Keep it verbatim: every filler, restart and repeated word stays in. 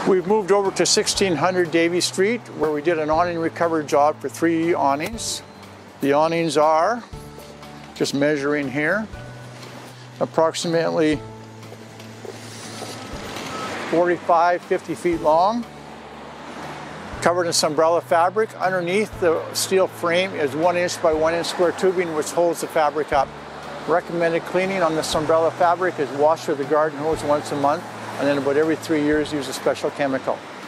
We've moved over to sixteen hundred Davie Street, where we did an awning recovery job for three awnings. The awnings are, just measuring here, approximately forty-five, fifty feet long, covered in umbrella fabric. Underneath the steel frame is one inch by one inch square tubing, which holds the fabric up. Recommended cleaning on this umbrella fabric is wash with a garden hose once a month, and then about every three years use a special chemical.